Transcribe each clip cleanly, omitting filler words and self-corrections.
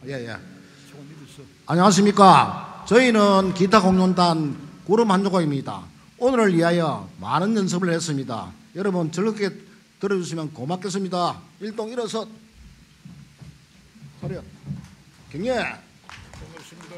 예, 예. 안녕하십니까. 저희는 기타 공연단 구름 한조가입니다. 오늘을 위하여 많은 연습을 했습니다. 여러분 즐겁게 들어주시면 고맙겠습니다. 일동 일어서 차려 경례. 반갑습니다.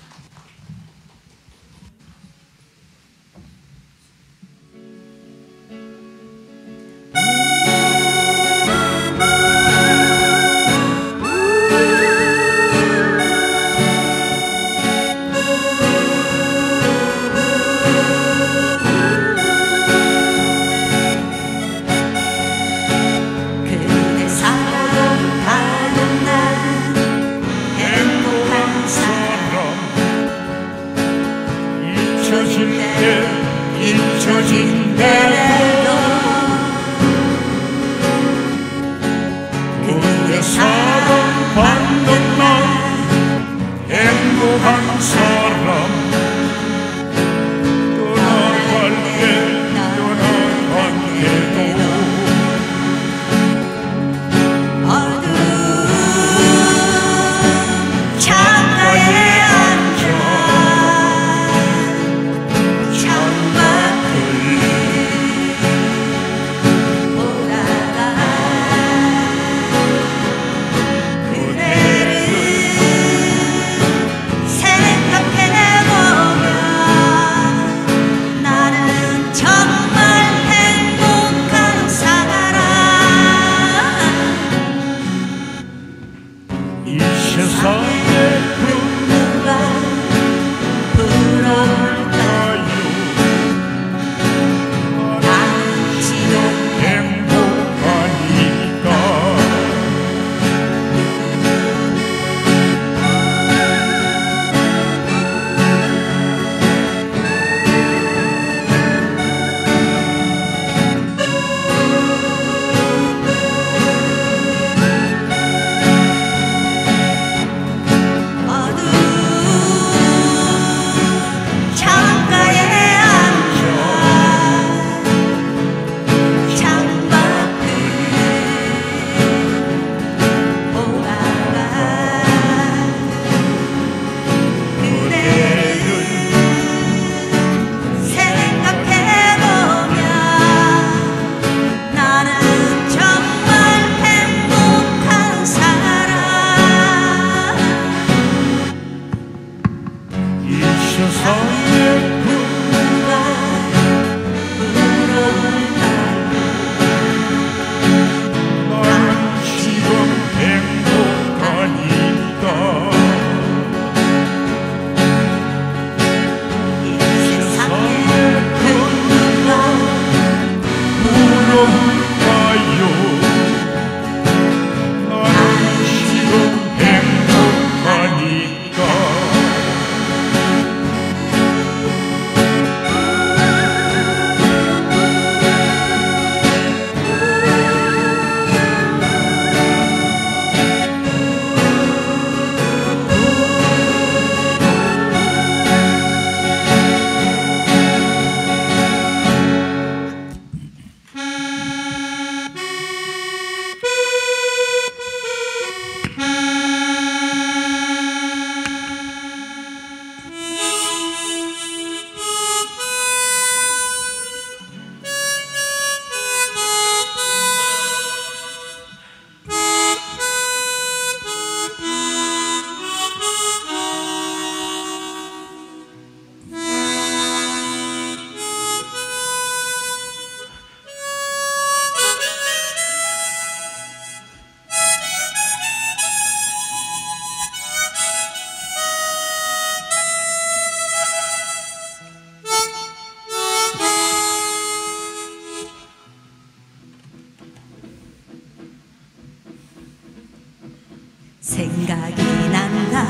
잊혀진 대로 그대 사랑받는 날 행복한 사람 떠나갈게도 어두운 창가에 생각이 난다.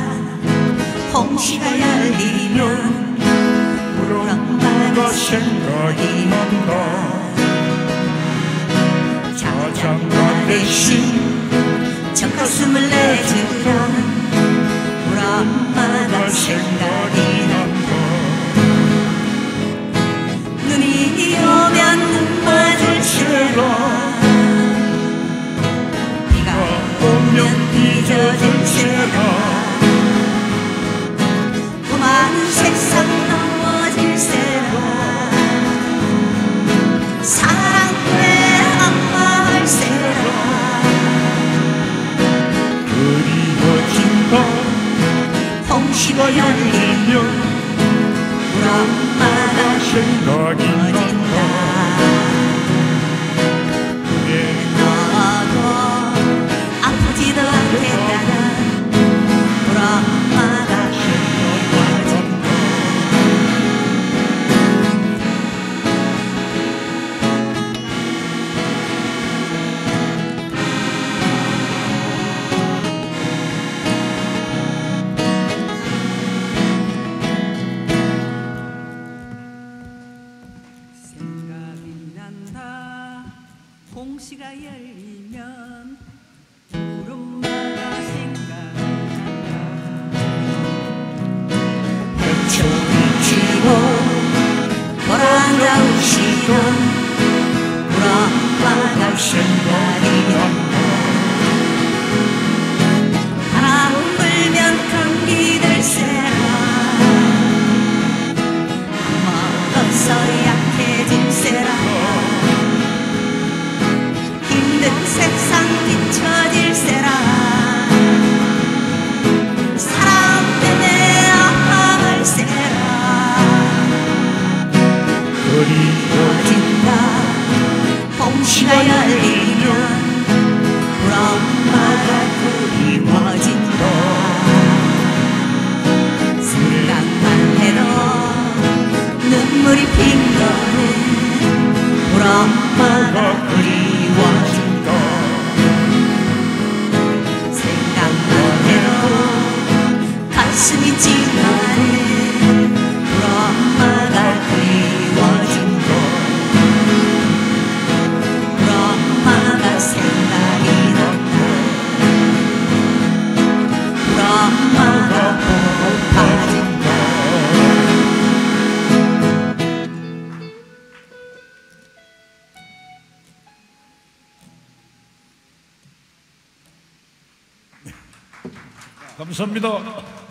홍시가 열리면 우렁가가 생각이 난다. 자장가 대신 젖가슴을 내주던 우리 엄마가 생각이 난다. 눈이 오면 눈 마주쳐라. 오면 잊어줄 채가 봉시가 열리면 우리 엄마가 생각이 난다. 너도 아프지도 않겠다는 우리 엄마가 그리워진다. 생각이 난다. 봉시가 열리면 우리 엄마가 생각이 난다. 햇볕이 지고 돌아나오시던 우리 엄마가 생각이 난다. 바람 불면 감기 들세라. 먹어서 약해질세라. 힘든 세상 뒤처질세라. 사랑 때문에 아파할세라. 그리워진다. 봉시가 열리면 우리 엄마가 그리워진다. 생각만 해도 눈물이 핑거네. 우리 엄마가 그리워진다. 생각만 해도 가슴이 찡하네. 우리 엄마가 그리워진다. 우리 엄마가 생각이 난다. 우리 엄마가 보고파진다. 감사합니다.